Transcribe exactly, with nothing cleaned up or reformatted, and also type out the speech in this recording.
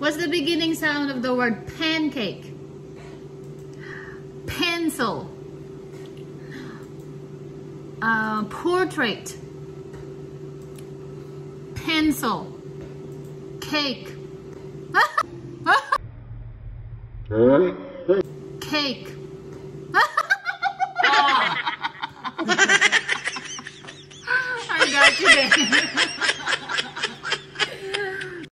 What's the beginning sound of the word pancake? Pencil. Uh, portrait. Pencil. Cake.